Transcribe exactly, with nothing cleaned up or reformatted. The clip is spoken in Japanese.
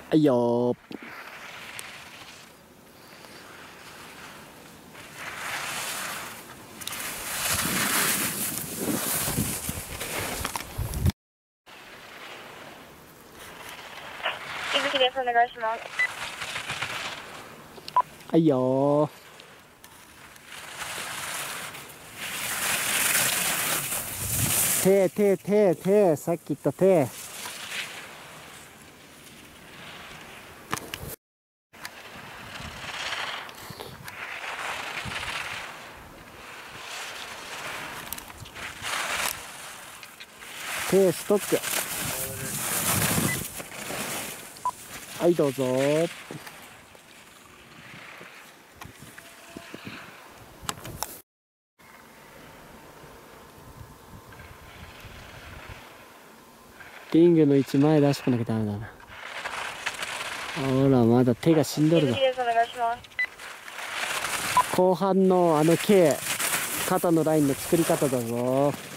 はいよー。 伊吹です。お願いします。 はいよー。手手手手さっき言った手。手ストック。はいどうぞー。リングの位置前出してこなきゃダメだな。ほらまだ手が死んどるぞ。 伊吹です。お願いします。 後半のあの K 肩のラインの作り方だぞ。